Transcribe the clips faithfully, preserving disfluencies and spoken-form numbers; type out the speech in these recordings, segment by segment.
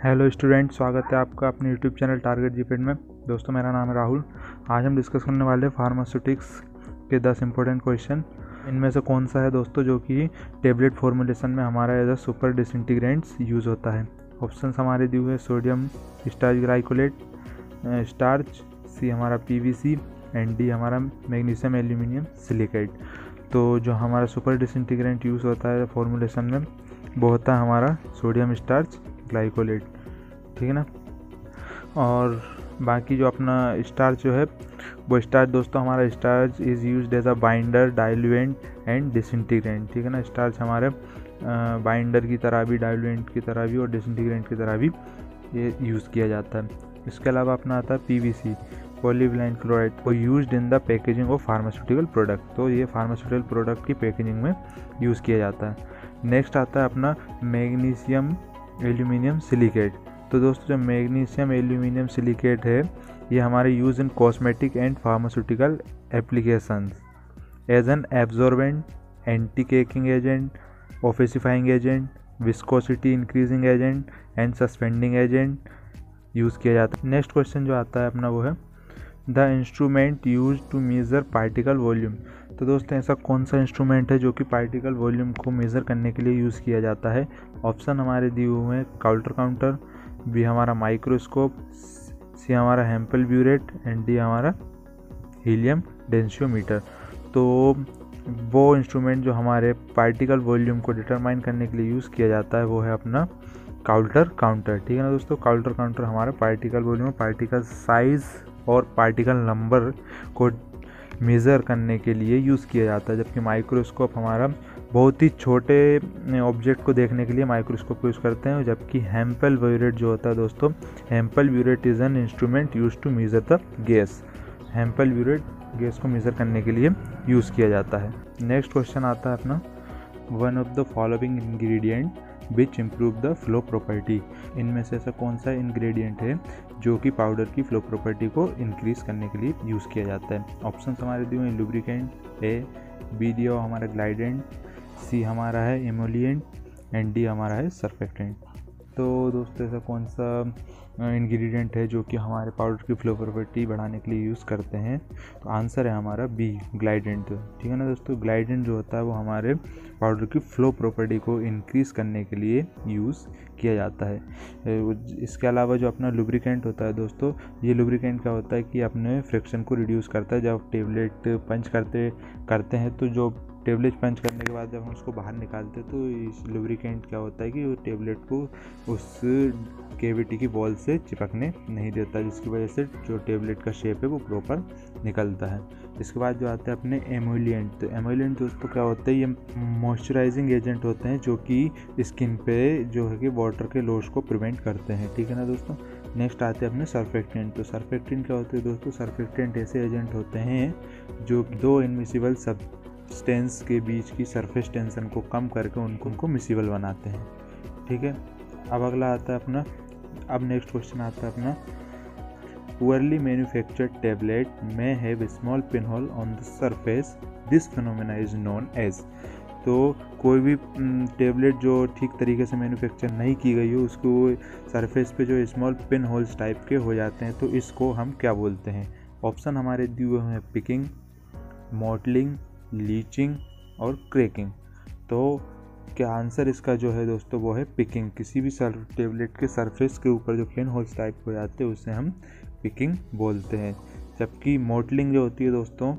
Hello student, स्वागत है आपका अपने यूट्यूब चैनल टारगेट जीपीट में। दोस्तों, मेरा नाम है राहुल। आज हम डिस्कस करने वाले हैं फार्मास्यूटिक्स के दस इंपॉर्टेंट क्वेश्चन। इनमें से कौन सा है दोस्तों जो कि टेबलेट फॉर्मुलेशन में हमारा as a super disintegrants use होता है। ऑप्शंस हमारे दिए हुए sodium starch glycolate starch, C हमारा पीवीसी एंड डी हमारा मैग्नीशियम एल्यूमिनियम सिलिकेट। तो जो हमारा सुपर डिसइंटीग्रेंट यूज़ होता है फॉर्मुलेशन में वो होता है हमारा सोडियम स्टार्च ग्लाइकोलेट, ठीक है ना। और बाकी जो अपना स्टार्च जो है वो स्टार्च दोस्तों हमारा starch is used as a binder, diluent and disintegrant, ठीक है ना। स्टार्च हमारे बाइंडर की तरह भी, डाइल्यूएंट की तरह भी और डिसइंटीग्रेंट की तरह भी ये यूज़ किया जाता है। इसके अलावा अपना आता है पीवीसी, पॉलीविनाइल क्लोराइड, वो used in the packaging of pharmaceutical product. तो ये फार्मास्यूटिकल प्रोडक्ट की पैकेजिंग में यूज़ किया जाता है। नेक्स्ट आता है अपना मैग्नीशियम एल्यूमिनियम सिलिकेट। तो दोस्तों जो मैग्नीशियम एल्यूमिनियम सिलिकेट है ये हमारे use in cosmetic and pharmaceutical applications as an absorbent, anti caking agent, opacifying agent, viscosity increasing agent and suspending agent use किया जाता है। नेक्स्ट क्वेश्चन जो आता है अपना वो है the instrument use to measure particle volume. तो दोस्तों ऐसा कौन सा इंस्ट्रूमेंट है जो कि पार्टिकल वॉल्यूम को मेज़र करने के लिए यूज़ किया जाता है। ऑप्शन हमारे दिए हुए हैं काउल्टर काउंटर, बी हमारा माइक्रोस्कोप, सी हमारा हैम्पल ब्यूरेट एंड डी हमारा हीलियम डेंसियोमीटर। तो वो इंस्ट्रूमेंट जो हमारे पार्टिकल वॉल्यूम को डिटरमाइन करने के लिए यूज़ किया जाता है वो है अपना काउल्टर काउंटर, ठीक है ना दोस्तों। काउल्टर काउंटर हमारा पार्टिकल वॉल्यूम, पार्टिकल साइज़ और पार्टिकल नंबर को मेज़र करने के लिए यूज़ किया जाता है। जबकि माइक्रोस्कोप हमारा बहुत ही छोटे ऑब्जेक्ट को देखने के लिए माइक्रोस्कोप को यूज़ करते हैं। जबकि हैम्पल ब्यूरेट जो होता है दोस्तों, Hempel burette is an instrument use to measure the gas. Hempel burette gas को मेज़र करने के लिए यूज़ किया जाता है। नेक्स्ट क्वेश्चन आता है अपना one of the following ingredient which improve the flow property. इनमें से ऐसा कौन सा इंग्रेडिएंट है जो कि पाउडर की फ्लो प्रॉपर्टी को इंक्रीज़ करने के लिए यूज़ किया जाता है। ऑप्शन हमारे दिए हैं लुब्रिकेंट, ए, बी दिया हमारा ग्लाइडेंट, सी हमारा है एमोलिएंट एंड डी हमारा है सरफेक्टेंट। तो दोस्तों ऐसा कौन सा इंग्रेडिएंट है जो कि हमारे पाउडर की फ्लो प्रॉपर्टी बढ़ाने के लिए यूज़ करते हैं। तो आंसर है हमारा बी ग्लाइडेंट, ठीक है ना दोस्तों। ग्लाइडेंट जो होता है वो हमारे पाउडर की फ्लो प्रॉपर्टी को इंक्रीज़ करने के लिए यूज़ किया जाता है। इसके अलावा जो अपना लुब्रिकेंट होता है दोस्तों, ये लुब्रिकेंट क्या होता है कि अपने फ्रिक्शन को रिड्यूस करता है। जब टेबलेट पंच करते करते हैं तो जो टेबलेट पंच करने के बाद जब हम उसको बाहर निकालते हैं तो इस लुब्रिकेंट क्या होता है कि वो टेबलेट को उस केविटी की वॉल से चिपकने नहीं देता, जिसकी वजह से जो टेबलेट का शेप है वो प्रॉपर निकलता है। इसके बाद जो आते हैं अपने एमोलिएंट। तो एमोलिएंट दोस्तों क्या होता है, ये मॉइस्चराइजिंग एजेंट होते हैं जो कि स्किन पे जो है कि वाटर के लॉस को प्रिवेंट करते हैं, ठीक है ना दोस्तों। नेक्स्ट आते हैं अपने सरफेक्टेंट। तो सरफेक्टेंट क्या होते हैं दोस्तों, सरफेक्टेंट ऐसे एजेंट होते हैं जो दो इनमिसिबल सब्सटेंस के बीच की सरफेस टेंशन को कम करके उनको उनको मिसिबल बनाते हैं, ठीक है। अब अगला आता है अपना अब नेक्स्ट क्वेश्चन आता है अपना poorly manufactured tablet may have a small pinhole on the surface. This phenomena is known as। तो कोई भी टेबलेट जो ठीक तरीके से मैन्युफैक्चर नहीं की गई हो उसको सरफेस पे जो स्मॉल पिन होल्स टाइप के हो जाते हैं, तो इसको हम क्या बोलते हैं। ऑप्शन हमारे दिए हुए हैं पिकिंग, मॉडलिंग, लीचिंग और क्रैकिंग। तो क्या आंसर इसका जो है दोस्तों वो है पिकिंग। किसी भी सर टेबलेट के सरफेस के ऊपर जो पिन होल्स टाइप हो जाते हैं उसे हम पिकिंग बोलते हैं। जबकि मॉडलिंग जो होती है दोस्तों,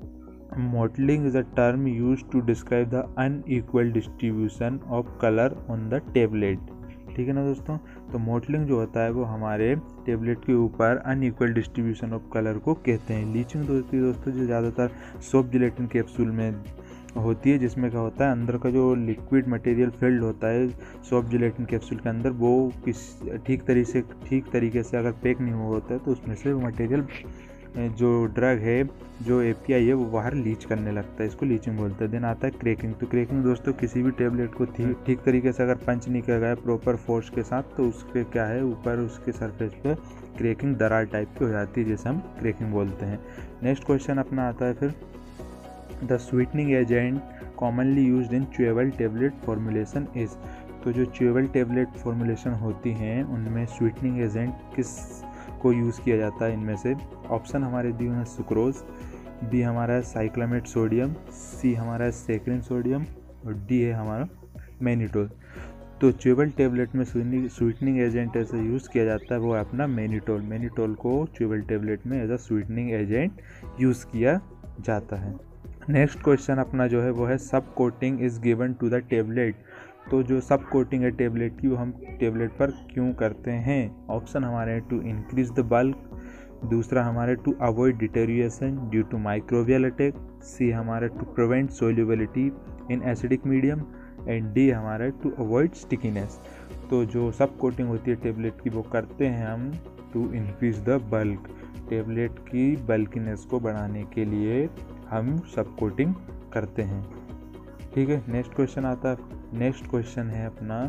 mottling is a term use to describe the unequal distribution of colour on the tablet, ठीक है ना दोस्तों। तो मॉडलिंग जो होता है वो हमारे टेबलेट के ऊपर अनइक्वल डिस्ट्रीब्यूशन ऑफ कलर को कहते हैं। लीचिंग दोस्तों दोस्तों जो ज़्यादातर सॉफ्ट जिलेटिन कैप्सूल में होती है, जिसमें क्या होता है अंदर का जो लिक्विड मटेरियल फिल्ड होता है सॉफ्ट जिलेटिन कैप्सूल के अंदर, वो किस ठीक तरीके से ठीक तरीके से अगर पैक नहीं हुआ होता है तो उसमें से मटेरियल जो ड्रग है, जो एपीआई है वो बाहर लीच करने लगता है, इसको लीचिंग बोलते हैं। देन आता है क्रैकिंग। तो क्रैकिंग दोस्तों किसी भी टेबलेट को ठीक तरीके से अगर पंच नहीं किया गया प्रॉपर फोर्स के साथ तो उसके क्या है ऊपर उसके सरफेस पे क्रैकिंग दरार टाइप की हो जाती है, जिसे हम क्रैकिंग बोलते हैं। नेक्स्ट क्वेश्चन अपना आता है फिर the sweetening agent commonly used in chewable tablet formulation is। तो जो च्यूएबल टेबलेट फॉर्मुलेशन होती हैं उनमें स्वीटनिंग एजेंट किस को यूज़ किया जाता है इनमें से? ऑप्शन हमारे दिए हैं सुक्रोज, बी हमारा है साइक्लामेट सोडियम, सी हमारा है सेक्रिन सोडियम और डी है हमारा मैनिटोल। तो च्यूएबल टेबलेट में स्वीटनिंग एजेंट ऐसे यूज़ किया जाता है वो है अपना मैनिटोल। मैनिटोल को च्यूएबल टेबलेट में as a sweetening agent use किया जाता है। नेक्स्ट क्वेश्चन अपना जो है वो है sub coating is given to the tablet. तो जो सब कोटिंग है टेबलेट की वो हम टेबलेट पर क्यों करते हैं? ऑप्शन हमारे हैं टू इंक्रीज द बल्क, दूसरा हमारे to avoid deterioration due to microbial attack, C हमारे to prevent solubility in acidic medium and D हमारा टू अवॉइड स्टिकीनेस। तो जो सब कोटिंग होती है टेबलेट की वो करते हैं हम to increase the bulk, tablet की बल्कीनेस को बढ़ाने के लिए हम सब कोटिंग करते हैं। ठीक है, नेक्स्ट क्वेश्चन आता है। नेक्स्ट क्वेश्चन है अपना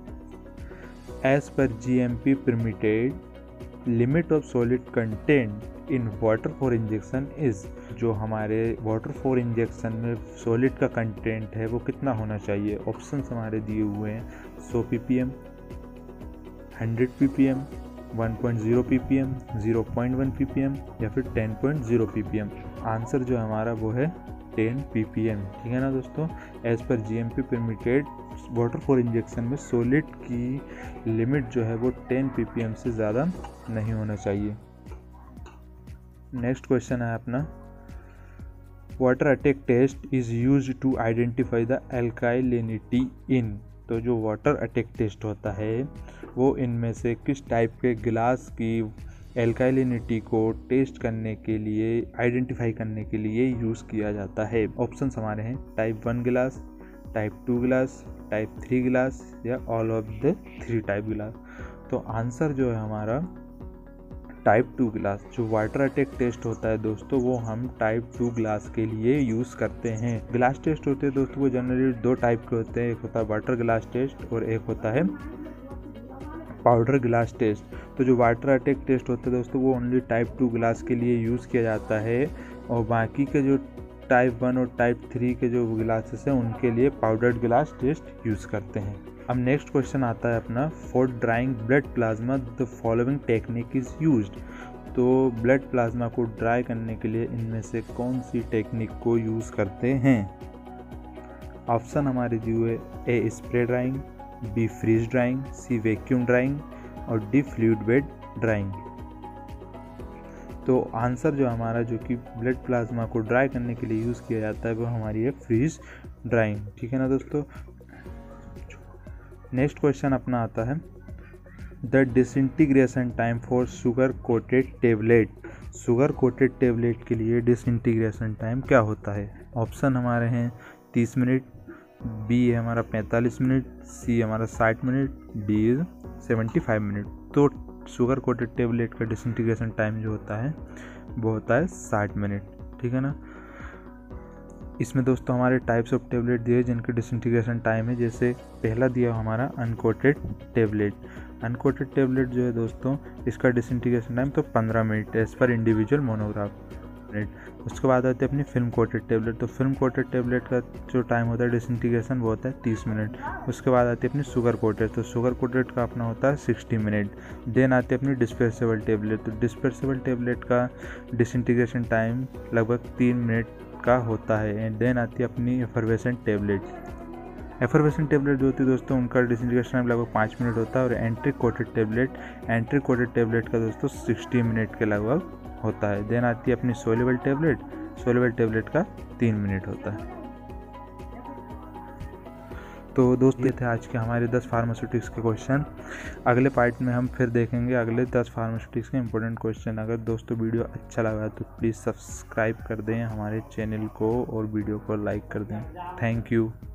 as per G M P permitted limit of solid content in water for injection is. जो हमारे वाटर फॉर इंजेक्शन में सॉलिड का कंटेंट है वो कितना होना चाहिए? ऑप्शंस हमारे दिए हुए हैं सौ P P M, hundred P P M, one point zero P P M, zero point one P P M या फिर ten point zero P P M. Answer जो हमारा वो है टेन पी पी एम। ठीक है ना दोस्तों, as per G M P permitted water for injection में सॉलिड की लिमिट जो है वो टेन पी पी एम से ज़्यादा नहीं होना चाहिए। नेक्स्ट क्वेश्चन है अपना water attack test is used to identify the alkalinity in. तो जो वाटर अटैक टेस्ट होता है वो इनमें से किस टाइप के गिलास की एल्काइलिनिटी को टेस्ट करने के लिए, आइडेंटिफाई करने के लिए यूज़ किया जाता है? ऑप्शंस हमारे हैं type one glass, type two glass, type three glass या all of the three type glass. तो आंसर जो है हमारा टाइप टू गिलास। जो वाटर अटैक टेस्ट होता है दोस्तों वो हम टाइप टू गिलास के लिए यूज़ करते हैं। गिलास टेस्ट होते हैं दोस्तों वो जनरली दो टाइप के होते हैं, एक होता है वाटर गिलास टेस्ट और एक होता है पाउडर गिलास टेस्ट। तो जो वाटर अटैक टेस्ट होता है दोस्तों वो ओनली टाइप टू गिलास के लिए यूज़ किया जाता है और बाकी के जो टाइप वन और टाइप थ्री के जो गिलासेस हैं उनके लिए पाउडर्ड गिलास टेस्ट यूज़ करते हैं। अब नेक्स्ट क्वेश्चन आता है अपना for drying blood plasma the following technique is used. तो ब्लड प्लाज्मा को ड्राई करने के लिए इनमें से कौन सी टेक्निक को यूज़ करते हैं? ऑप्शन हमारे दिए हुए A spray drying, B freeze drying, C vacuum drying और डी फ्लूइड बेड ड्राइंग। तो आंसर जो हमारा जो कि ब्लड प्लाज्मा को ड्राई करने के लिए यूज़ किया जाता है वो हमारी है फ्रीज ड्राइंग। ठीक है ना दोस्तों। नेक्स्ट क्वेश्चन अपना आता है the disintegration time for sugar coated tablet. Sugar coated tablet के लिए डिसइंटीग्रेशन टाइम क्या होता है? ऑप्शन हमारे हैं तीस मिनट, बी है हमारा पैंतालीस मिनट, सी हमारा साठ minute, D is seventy five minute. तो शुगर कोटेड टेबलेट का डिसइंटीग्रेशन टाइम जो होता है वो होता है साठ मिनट। ठीक है ना। इसमें दोस्तों हमारे टाइप्स ऑफ टेबलेट दिए जिनके डिसइंटीग्रेशन टाइम है। जैसे पहला दिया हमारा अनकोटेड टेबलेट। अनकोटेड टेबलेट जो है दोस्तों इसका डिसइंटीग्रेशन टाइम तो पंद्रह minute as per individual monograph minute. उसके बाद आती है अपनी फिल्म कोटेड टेबलेट। तो फिल्म कोटेड टेबलेट का जो टाइम होता है डिसइंटीग्रेशन वो होता है तीस मिनट। उसके बाद आती है अपनी शुगर कोटेड। तो शुगर कोटेड का अपना होता है साठ मिनट। देन आती है अपनी डिस्पर्सिबल टेबलेट। तो डिस्पर्सिबल टेबलेट का डिसइंटीग्रेशन टाइम लगभग तीन मिनट का होता है। एंड देन आती है अपनी एफरवेसेंट टेबलेट। एफरवेसेंट टेबलेट जो होती है दोस्तों उनका डिसइंटीग्रेशन टाइम लगभग पाँच मिनट होता है। और enteric coated tablet enteric coated tablet का दोस्तों साठ मिनट के लगभग होता है। देन आती है अपनी सोल्यूबल टेबलेट। सोल्यूबल टेबलेट का तीन मिनट होता है। तो दोस्तों ये थे आज के हमारे दस फार्मास्यूटिक्स के क्वेश्चन। अगले पार्ट में हम फिर देखेंगे अगले दस फार्मास्यूटिक्स के इंपॉर्टेंट क्वेश्चन। अगर दोस्तों वीडियो अच्छा लगा तो प्लीज़ सब्सक्राइब कर दें हमारे चैनल को और वीडियो को लाइक कर दें। Thank you.